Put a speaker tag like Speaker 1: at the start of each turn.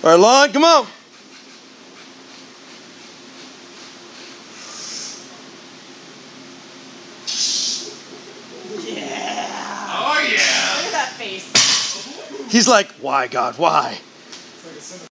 Speaker 1: All right, Lon, come on.
Speaker 2: Yeah.
Speaker 3: Oh yeah.
Speaker 2: Look at that face.
Speaker 1: He's like, why, God, why?